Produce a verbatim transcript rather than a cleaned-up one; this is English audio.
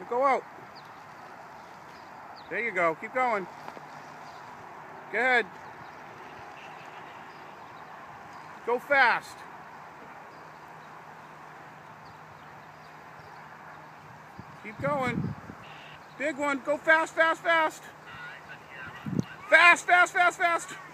Go out. There you go. Keep going. Go ahead. Go fast. Keep going. Big one. Go fast, fast, fast. Fast, fast, fast, fast.